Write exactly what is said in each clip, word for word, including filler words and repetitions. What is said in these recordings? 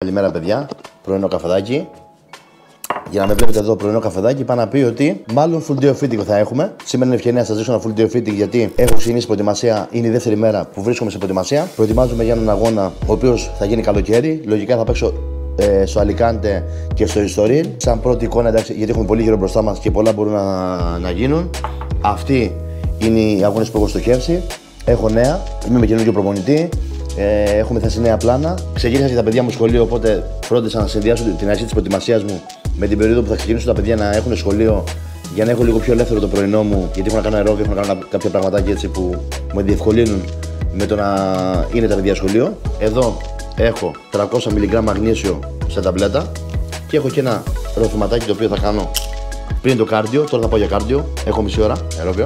Καλημέρα, παιδιά. Πρωινό καφεδάκι. Για να με βλέπετε εδώ, πρωινό καφεδάκι, πάω να πει ότι μάλλον full day fitting θα έχουμε. Σήμερα είναι ευκαιρία να σας δείξω ένα full day fitting γιατί έχω ξεκινήσει προετοιμασία. Είναι η δεύτερη μέρα που βρίσκομαι σε προετοιμασία. Προετοιμάζομαι για έναν αγώνα ο οποίος θα γίνει καλοκαίρι. Λογικά θα παίξω ε, στο Αλικάντε και στο Ιστορίλ. Σαν πρώτη εικόνα, εντάξει, γιατί έχουμε πολύ γύρω μπροστά μας και πολλά μπορούν να, να γίνουν. Αυτοί είναι οι αγώνες που έχω στοχεύσει. Έχω νέα, είμαι με καινούργιο προπονητή. Ε, έχουμε θέσει νέα πλάνα. Ξεκίνησα και τα παιδιά μου σχολείο, οπότε φρόντισα να συνδυάσω την αρχή της προετοιμασίας μου με την περίοδο που θα ξεκινήσουν τα παιδιά να έχουν σχολείο για να έχω λίγο πιο ελεύθερο το πρωινό μου. Γιατί έχω να κάνω αερόβιο, έχω να κάνω κάποια πραγματάκια έτσι που με διευκολύνουν με το να είναι τα παιδιά σχολείο. Εδώ έχω τριακόσια μιλιγκράμμ μαγνήσιο σε ταμπλέτα και έχω και ένα ροφηματάκι το οποίο θα κάνω πριν το κάρντιο. Τώρα θα πάω για κάρντιο. Έχω μισή ώρα αερόβιο.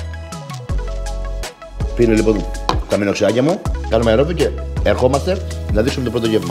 Πίνω λοιπόν τα μηνοξιάκια μου, κάνουμε αερόβιο και ερχόμαστε να δείξουμε το πρώτο γεύμα.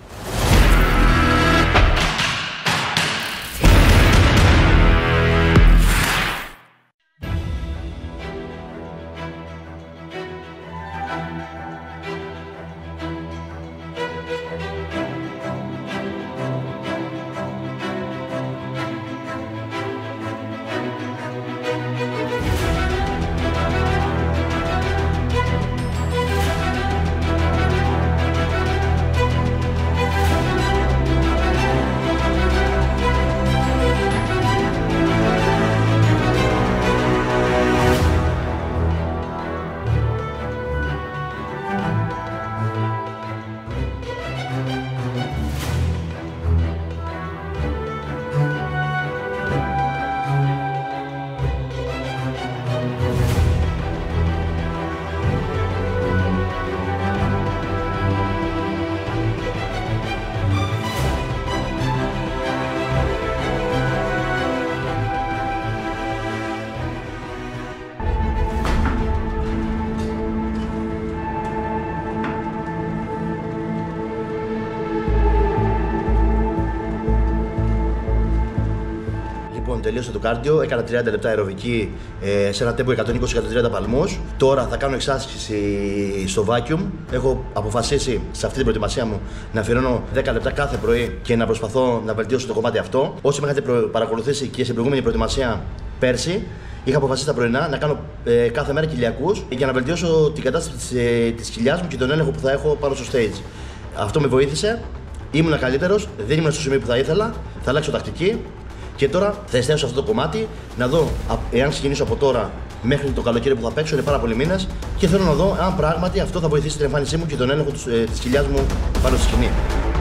Τελείωσα το κάρντιο, έκανα τριάντα λεπτά αεροβική ε, σε ένα τέμπο εκατόν είκοσι με εκατόν τριάντα παλμούς. Τώρα θα κάνω εξάσκηση στο vacuum. Έχω αποφασίσει σε αυτή την προετοιμασία μου να αφιερώνω δέκα λεπτά κάθε πρωί και να προσπαθώ να βελτιώσω το κομμάτι αυτό. Όσοι με έχετε παρακολουθήσει και στην προηγούμενη προετοιμασία πέρσι, είχα αποφασίσει τα πρωινά να κάνω ε, κάθε μέρα κοιλιακούς για να βελτιώσω την κατάσταση της κοιλιάς μου και τον έλεγχο που θα έχω πάνω στο stage. Αυτό με βοήθησε, ήμουνα καλύτερος, δεν ήμουν στο σημείο που θα ήθελα, θα αλλάξω τακτική. Και τώρα θα εστιάσω σε αυτό το κομμάτι, να δω εάν ξεκινήσω από τώρα μέχρι το καλοκαίρι που θα παίξω, είναι πάρα πολλοί μήνες και θέλω να δω αν πράγματι αυτό θα βοηθήσει την εμφάνισή μου και τον έλεγχο της κοιλιάς μου πάνω στη σκηνή.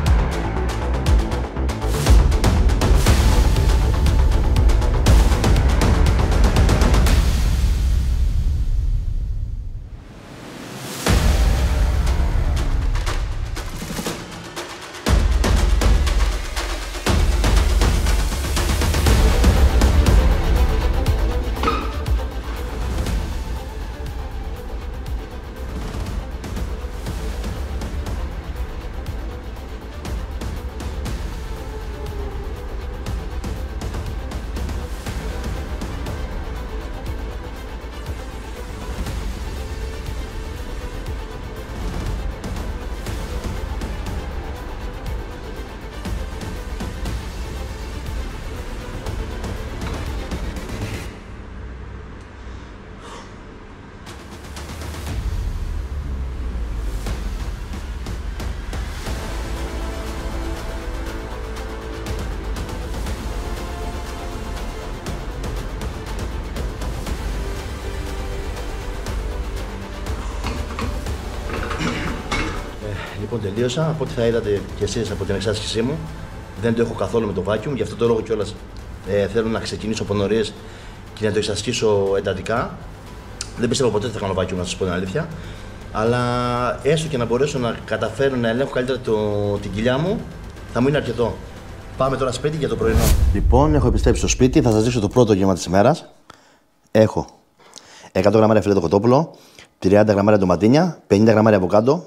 Λοιπόν, τελείωσα. Από ό,τι θα είδατε κι εσείς από την εξάσκησή μου, δεν το έχω καθόλου με το vacuum. Γι' αυτό το λόγο κιόλας ε, θέλω να ξεκινήσω από νωρίς και να το εξασκήσω εντατικά. Δεν πιστεύω ποτέ ότι θα κάνω vacuum, να σας πω την αλήθεια. Αλλά έστω και να μπορέσω να καταφέρω να ελέγχω καλύτερα το, την κοιλιά μου, θα μου είναι αρκετό. Πάμε τώρα σπίτι για το πρωινό. Λοιπόν, έχω επιστρέψει στο σπίτι. Θα σας δείξω το πρώτο γεύμα της ημέρας. Έχω εκατό γραμμάρια φιλέτο κοτόπουλο, τριάντα γραμμάρια ντοματίνια, πενήντα γραμμάρια αβοκάντο.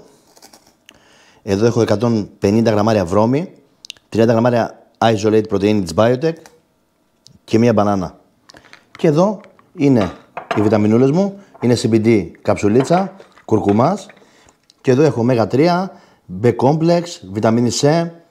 Εδώ έχω εκατόν πενήντα γραμμάρια βρώμη, τριάντα γραμμάρια Isolate πρωτεΐνη της Biotech και μία μπανάνα. Και εδώ είναι οι βιταμινούλες μου, είναι σι μπι ντι καψουλίτσα, κουρκουμάς. Και εδώ έχω ωμέγα τρία, B-complex, βιταμίνη C,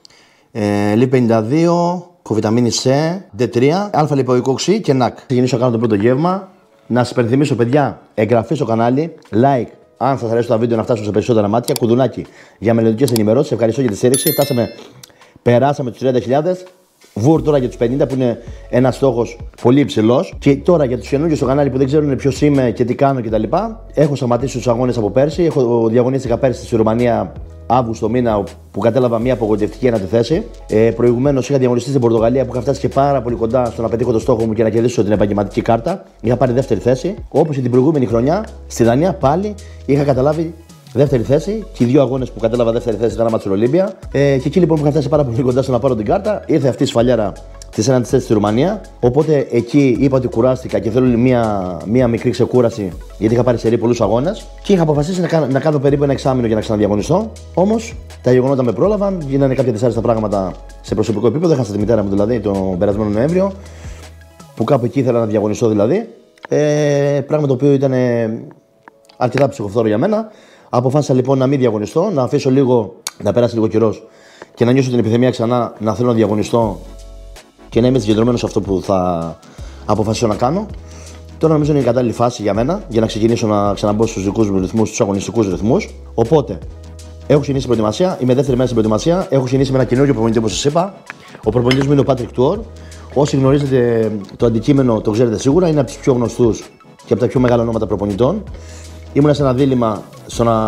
ε, Λι πενήντα δύο, κοβιταμίνη C, ντι τρία, αλφα-λιποϊκό οξύ και νακ. Θα ξεκινήσω να κάνω το πρώτο γεύμα. Να σας υπενθυμίσω, παιδιά, εγγραφή στο κανάλι, like αν σας αρέσουν τα βίντεο να φτάσουν σε περισσότερα μάτια, κουδουνάκι για μελλοντικές ενημερώσεις. Ευχαριστώ για τη στήριξη. Φτάσαμε, περάσαμε τους τριάντα χιλιάδες. Βούρ τώρα για τους πενήντα που είναι ένας στόχος πολύ υψηλός. Και τώρα για τους καινούργιους στο κανάλι που δεν ξέρουν ποιος είμαι και τι κάνω κτλ. Έχω σταματήσει τους αγώνες από πέρσι. Έχω διαγωνίστηκα πέρσι στη Ρουμανία Αύγουστο μήνα που κατέλαβα μια απογοητευτική ένατη θέση. Ε, Προηγουμένως είχα διαγωνιστεί στην Πορτογαλία που είχα φτάσει και πάρα πολύ κοντά στο να πετύχω το στόχο μου και να κερδίσω την επαγγελματική κάρτα. Είχα πάρει δεύτερη θέση. Όπως και την προηγούμενη χρονιά στη Δανία πάλι είχα καταλάβει δεύτερη θέση. Και οι δύο αγώνες που κατέλαβα δεύτερη θέση ήταν άμα του Ολύμπια. Ε, και εκεί λοιπόν που είχα φτάσει πάρα πολύ κοντά στο να πάρω την κάρτα, ήρθε αυτή η σφαλιάρα τη ένατη θέση στη Ρουμανία. Οπότε εκεί είπα ότι κουράστηκα και θέλω μία, μία μικρή ξεκούραση γιατί είχα πάρει σερί πολλούς αγώνες. Και είχα αποφασίσει να κάνω, να κάνω περίπου ένα εξάμηνο για να ξαναδιαγωνιστώ. Όμως τα γεγονότα με πρόλαβαν, γίνανε κάποια δυσάρεστα πράγματα σε προσωπικό επίπεδο. Έχασα τη μητέρα μου δηλαδή τον περασμένο Νοέμβριο, που κάπου εκεί ήθελα να διαγωνιστώ δηλαδή. Ε, πράγμα το οποίο ήταν αρκετά ψυχοφθόρο για μένα. Αποφάσισα λοιπόν να μην διαγωνιστώ, να αφήσω λίγο, να περάσει λίγο καιρός και να νιώσω την επιθυμία ξανά να θέλω να διαγωνιστώ και να είμαι συγκεντρωμένος σε αυτό που θα αποφασίσω να κάνω. Τώρα νομίζω είναι η κατάλληλη φάση για μένα για να ξεκινήσω να ξαναμπω στους δικούς μου ρυθμούς, στους αγωνιστικούς ρυθμούς. Οπότε, έχω ξεκινήσει προετοιμασία, είμαι δεύτερη μέρα στην προετοιμασία. Έχω ξεκινήσει με ένα καινούργιο προπονητή όπως σας είπα. Ο προπονητής μου είναι ο Patrick Tuor. Όσοι γνωρίζετε το αντικείμενο, το ξέρετε σίγουρα, είναι από τους πιο γνωστούς και από τα πιο μεγάλα ονόματα προπονητών. Ήμουνα σε ένα δίλημμα στο να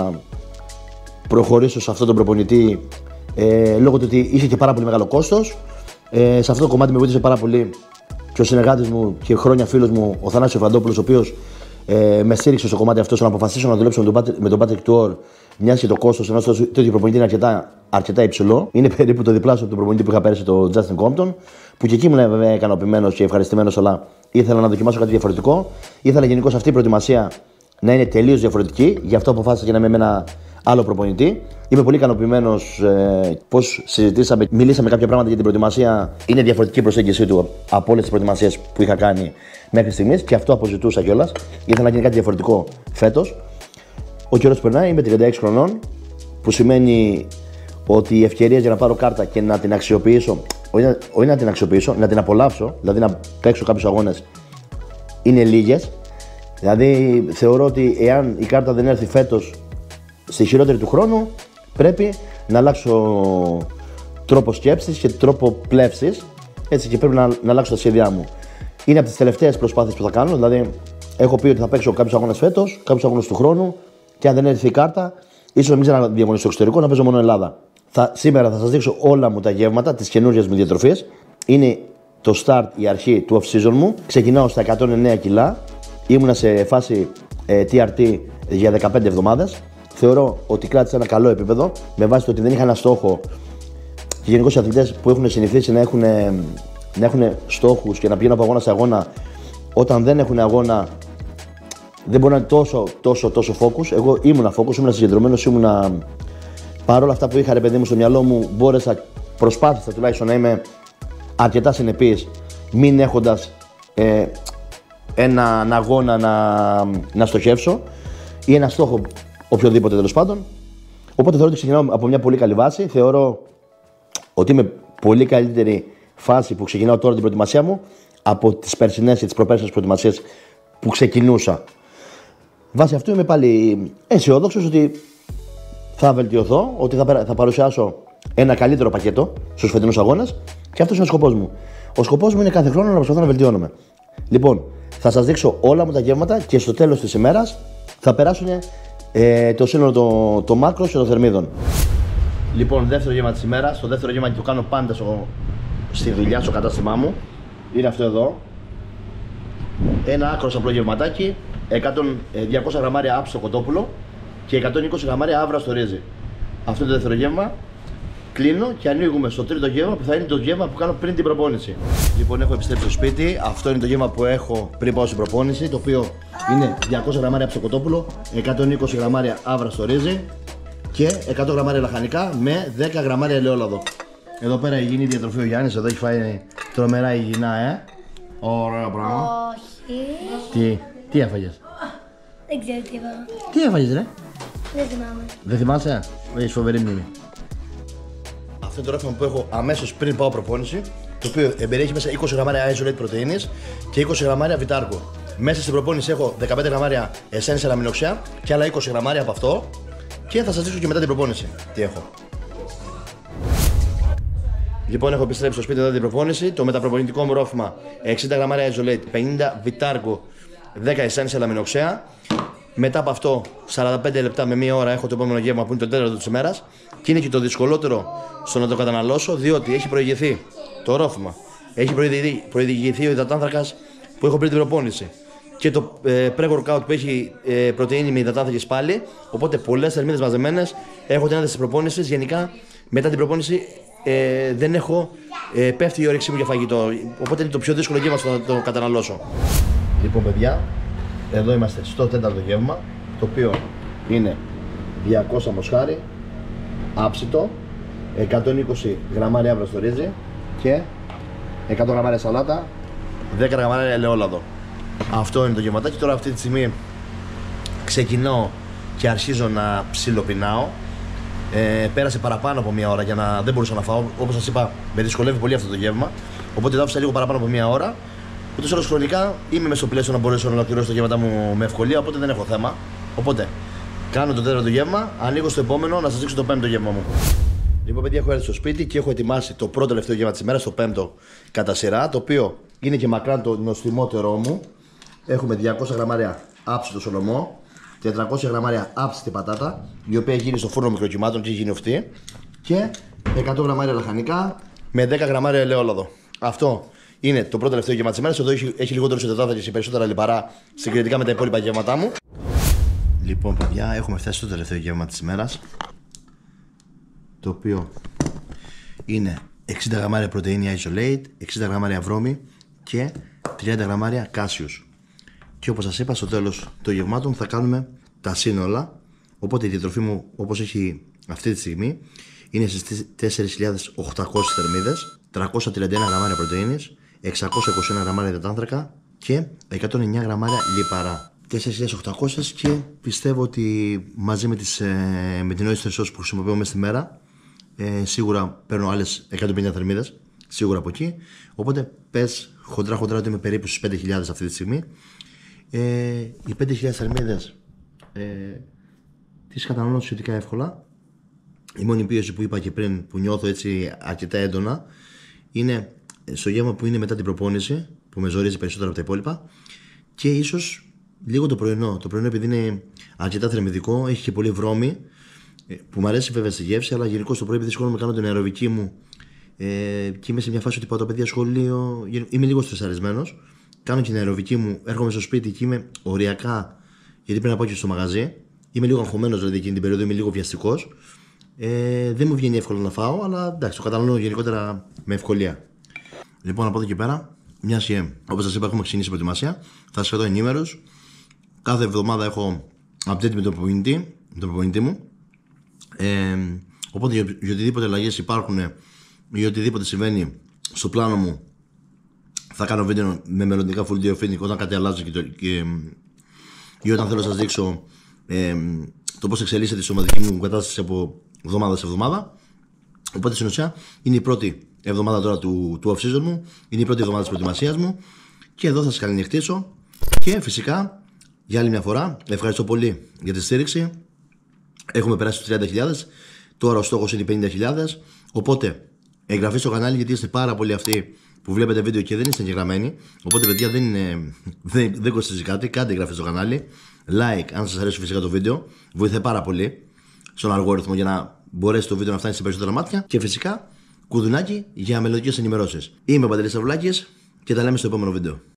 προχωρήσω σε αυτόν τον προπονητή ε, λόγω του ότι είχε και πάρα πολύ μεγάλο κόστος. Ε, σε αυτό το κομμάτι με βοήθησε πάρα πολύ και ο συνεργάτης μου και χρόνια φίλος μου, ο Θανάσης Φαντόπουλος, ο οποίος ε, με στήριξε στο κομμάτι αυτό, στο να αποφασίσω να δουλέψω με τον, με τον Patrick Tuor, μιας και το κόστος ενός τέτοιου προπονητή είναι αρκετά, αρκετά υψηλό. Είναι περίπου το διπλάσιο από τον προπονητή που είχα πέρυσι, τον Justin Compton, που και εκεί ήμουν βέβαια ικανοποιημένος και ευχαριστημένος, αλλά ήθελα να δοκιμάσω κάτι διαφορετικό. Ήθελα γενικώς αυτή η προετοιμασία να είναι τελείως διαφορετική, γι' αυτό αποφάσισα και να είμαι με ένα άλλο προπονητή. Είμαι πολύ ικανοποιημένος ε, πώς συζητήσαμε, μιλήσαμε κάποια πράγματα για την προετοιμασία. Είναι διαφορετική η προσέγγιση του από όλες τις προετοιμασίες που είχα κάνει μέχρι στιγμής και αυτό αποζητούσα κιόλας. Ήθελα να γίνει κάτι διαφορετικό φέτος. Ο καιρός περνάει, είμαι τριάντα έξι χρονών, που σημαίνει ότι οι ευκαιρίες για να πάρω κάρτα και να την αξιοποιήσω, όχι να, όχι να την αξιοποιήσω, να την απολαύσω, δηλαδή να παίξω κάποιους αγώνες, είναι λίγες. Δηλαδή θεωρώ ότι εάν η κάρτα δεν έρθει φέτος στη χειρότερη του χρόνου, πρέπει να αλλάξω τρόπο σκέψης και τρόπο πλεύσης, έτσι, και πρέπει να, να αλλάξω τα σχέδιά μου. Είναι από τις τελευταίες προσπάθειες που θα κάνω, δηλαδή έχω πει ότι θα παίξω κάποιους αγώνες φέτος, κάποιους αγώνες του χρόνου και αν δεν έρθει η κάρτα, ίσως να μην ξαναδιαγωνιστώ στο εξωτερικό, να παίζω μόνο Ελλάδα. Θα, σήμερα θα σας δείξω όλα μου τα γεύματα, τις καινούργιες μου διατροφές. Είναι το start, η αρχή του off-season μου. Ξεκινάω στα εκατόν εννέα κιλά. Ήμουνα σε φάση ε, τι αρ τι για δεκαπέντε εβδομάδες. Θεωρώ ότι κράτησα ένα καλό επίπεδο με βάση το ότι δεν είχα ένα στόχο. Και γενικώς οι αθλητές που έχουν συνηθίσει να έχουν, να έχουν στόχους και να πηγαίνουν από αγώνα σε αγώνα, όταν δεν έχουν αγώνα, δεν μπορεί να είναι τόσο, τόσο, τόσο focus. Εγώ ήμουνα focus, ήμουνα συγκεντρωμένος, ήμουνα. Παρόλα αυτά που είχα ρε παιδί μου στο μυαλό μου, μπόρεσα, προσπάθησα τουλάχιστον να είμαι αρκετά συνεπής, μην έχοντας ε, έναν αγώνα να, να στοχεύσω ή ένα στόχο οποιοδήποτε τέλος πάντων. Οπότε θεωρώ ότι ξεκινάω από μια πολύ καλή βάση. Θεωρώ ότι είμαι πολύ καλύτερη φάση που ξεκινάω τώρα την προετοιμασία μου από τις περσινές και τις προπέρσινες προετοιμασίες που ξεκινούσα. Βάσει αυτού είμαι πάλι αισιόδοξος ότι θα βελτιωθώ, ότι θα, θα παρουσιάσω ένα καλύτερο πακέτο στους φετινούς αγώνες και αυτός είναι ο σκοπός μου. Ο σκοπός μου είναι κάθε χρόνο να προσπαθώ να βελτιώνομαι. Λοιπόν, θα σας δείξω όλα μου τα γεύματα και στο τέλος της ημέρας θα περάσουν ε, το σύνολο των το μάκρος και των θερμίδων. Λοιπόν, δεύτερο γεύμα της ημέρας. Το δεύτερο γεύμα το κάνω πάντα στο, στη δουλειά, στο κατάστημά μου. Είναι αυτό εδώ. Ένα άκρος απλό γευματάκι, διακόσια γραμμάρια άψο κοτόπουλο και εκατόν είκοσι γραμμάρια άβρα στο ρύζι. Αυτό είναι το δεύτερο γεύμα. Κλείνω και ανοίγουμε στο τρίτο γεύμα που θα είναι το γεύμα που κάνω πριν την προπόνηση. Λοιπόν, έχω επιστρέψει στο σπίτι. Αυτό είναι το γεύμα που έχω πριν πάω στην προπόνηση. Το οποίο είναι διακόσια γραμμάρια ψοκοτόπουλο, εκατόν είκοσι γραμμάρια άβρα στο ρύζι και εκατό γραμμάρια λαχανικά με δέκα γραμμάρια ελαιόλαδο. Εδώ πέρα υγιεινή διατροφή ο Γιάννης. Εδώ έχει φάει τρομερά υγιεινά, ε. Ωραίο πράγμα. Όχι. Τι, τι έφαγες? Δεν ξέρω τι έφαγα. Τι έφαγες, ρε? Δεν θυμάμαι. Δεν θυμάσαι? Έχεις φοβερή μνήμη. Αυτό είναι το ρεύμα που έχω αμέσως πριν πάω προπόνηση. Το οποίο εμπεριέχει μέσα είκοσι γραμμάρια isolate πρωτεΐνης και είκοσι γραμμάρια βιτάρκο. Μέσα στην προπόνηση έχω δεκαπέντε γραμμάρια essential αμινοξέα και άλλα είκοσι γραμμάρια από αυτό. Και θα σας δείξω και μετά την προπόνηση τι έχω. Λοιπόν, έχω επιστρέψει στο σπίτι μετά την προπόνηση. Το μεταπροπονητικό μου ρόφημα εξήντα γραμμάρια isolate, πενήντα βιτάρκο, δέκα essential αμινοξέα. Μετά από αυτό, σαράντα πέντε λεπτά με μία ώρα έχω το επόμενο γεύμα που είναι το τέταρτο της ημέρας. Και είναι και το δυσκολότερο στο να το καταναλώσω, διότι έχει προηγηθεί το ρόφημα, έχει προηγηθεί, προηγηθεί ο υδατάνθρακας που έχω πριν την προπόνηση και το ε, pre-workout που έχει ε, πρωτεΐνη με υδατάνθρακες πάλι. Οπότε πολλές θερμίδες μαζεμένες, έχω την ένταση της προπόνησης. Γενικά μετά την προπόνηση ε, δεν έχω ε, πέφτει η όρεξή μου για φαγητό. Οπότε είναι το πιο δύσκολο γεύμα στο να το καταναλώσω. Λοιπόν, παιδιά, εδώ είμαστε στο τέταρτο γεύμα, το οποίο είναι διακόσια μοσχάρι, άψητο, εκατόν είκοσι γραμμάρια άβρα στο ρύζι και εκατό γραμμάρια σαλάτα, δέκα γραμμάρια ελαιόλαδο. Αυτό είναι το γευματάκι. Τώρα αυτή τη στιγμή ξεκινώ και αρχίζω να ψιλοπεινάω. Ε, πέρασε παραπάνω από μία ώρα για να δεν μπορούσα να φάω. Όπως σας είπα, με δυσκολεύει πολύ αυτό το γεύμα. Οπότε το άφησα λίγο παραπάνω από μία ώρα. Ούτως άλλως χρονικά είμαι μέσα στο πλαίσιο να μπορέσω να ολοκληρώσω το γεύματα μου με ευκολία. Οπότε δεν έχω θέμα. Οπότε κάνω το τέταρτο γεύμα, ανοίγω στο επόμενο να σας δείξω το πέμπτο γεύμα μου. Λοιπόν, παιδιά, έχω έρθει στο σπίτι και έχω ετοιμάσει το πρώτο τελευταίο γεύμα της ημέρας, το πέμπτο κατά σειρά, το οποίο είναι και μακράν το νοστιμότερό μου. Έχουμε διακόσια γραμμάρια άψητο σολομό, τετρακόσια γραμμάρια άψητη πατάτα, η οποία έχει γίνει στο φούρνο μικροκυμάτων και έχει γίνει αυτή, και εκατό γραμμάρια λαχανικά με δέκα γραμμάρια ελαιόλαδο. Αυτό είναι το πρώτο τελευταίο γεύμα της ημέρας. Εδώ έχει, έχει λιγότερο υδατάνθρακες και περισσότερα λιπαρά συγκριτικά με τα υπόλοιπα γεύματά μου. Λοιπόν, παιδιά, έχουμε φτάσει στο τελευταίο γεύμα της ημέρας, το οποίο είναι εξήντα γραμμάρια πρωτεΐνη isolate, εξήντα γραμμάρια βρώμη και τριάντα γραμμάρια κάσιους. Και όπως σας είπα, στο τέλος των γευμάτων θα κάνουμε τα σύνολα. Οπότε η διατροφή μου, όπως έχει αυτή τη στιγμή, είναι στις τέσσερις χιλιάδες οκτακόσιες θερμίδες, τριακόσια τριάντα ένα γραμμάρια πρωτεΐνης, εξακόσια είκοσι ένα γραμμάρια υδατάνθρακα και εκατόν εννέα γραμμάρια λιπαρά. τέσσερις χιλιάδες οκτακόσιες, και πιστεύω ότι μαζί με, τις, ε, με την oyster sauce που χρησιμοποιώ μέσα στη μέρα, ε, σίγουρα παίρνω άλλες εκατόν πενήντα θερμίδες, σίγουρα από εκεί. Οπότε πες χοντρά χοντρά ότι είμαι περίπου στις πέντε χιλιάδες αυτή τη στιγμή. Ε, οι πέντε χιλιάδες θερμίδες ε, τις καταναλώνω σχετικά εύκολα. Η μόνη πίεση που είπα και πριν, που νιώθω έτσι αρκετά έντονα, είναι στο γεύμα που είναι μετά την προπόνηση, που με ζορίζει περισσότερο από τα υπόλοιπα, και ίσως λίγο το πρωινό. Το πρωινό, επειδή είναι αρκετά θερμιδικό, έχει και πολύ βρώμη, που μου αρέσει βέβαια στη γεύση, αλλά γενικώς το πρωί, επειδή σχολούμαι, κάνω την αεροβική μου ε, και είμαι σε μια φάση ότι πάω τα παιδιά σχολείο, είμαι λίγο στρεσαρισμένος. Κάνω την αεροβική μου, έρχομαι στο σπίτι και είμαι οριακά, γιατί πρέπει να πάω και στο μαγαζί. Είμαι λίγο αγχωμένος, δηλαδή εκείνη την περίοδο είμαι λίγο βιαστικός. Ε, δεν μου βγαίνει εύκολο να φάω, αλλά εντάξει, το καταναλώνω γενικότερα με ευκολία. Λοιπόν, από εδώ και πέρα, μιας και όπως σας είπα, έχουμε ξεκινήσει προετοιμασία, θα σας κρατώ ενήμερους. Κάθε εβδομάδα έχω update με τον προπονητή, με τον προπονητή μου. Ε, οπότε για, για οτιδήποτε αλλαγές υπάρχουν ή οτιδήποτε συμβαίνει στο πλάνο μου, θα κάνω βίντεο με μελλοντικά full day fitting όταν κάτι αλλάζει και, το, και, ή όταν θέλω να σας δείξω ε, το πώς εξελίσσεται η σωματική μου κατάσταση από εβδομάδα σε εβδομάδα. Οπότε στην ουσία είναι η πρώτη εβδομάδα τώρα του, του off season μου, είναι η πρώτη εβδομάδα της προετοιμασίας μου, και εδώ θα σας καληνυχτήσω. Και φυσικά για άλλη μια φορά ευχαριστώ πολύ για τη στήριξη. Έχουμε περάσει τους τριάντα χιλιάδες, τώρα ο στόχος είναι οι πενήντα χιλιάδες. Οπότε εγγραφή στο κανάλι, γιατί είστε πάρα πολλοί αυτοί που βλέπετε βίντεο και δεν είστε εγγεγραμμένοι. Οπότε, παιδιά, δεν, είναι, δεν, δεν κοστίζει κάτι. Κάντε εγγραφή στο κανάλι. Like, αν σας αρέσει φυσικά το βίντεο. Βοηθάει πάρα πολύ στον αλγόριθμο για να μπορέσει το βίντεο να φτάνει σε περισσότερα μάτια. Και φυσικά κουδουνάκι για μελλοντικές ενημερώσεις. Είμαι ο Παντελής Σταυρουλάκης και τα λέμε στο επόμενο βίντεο.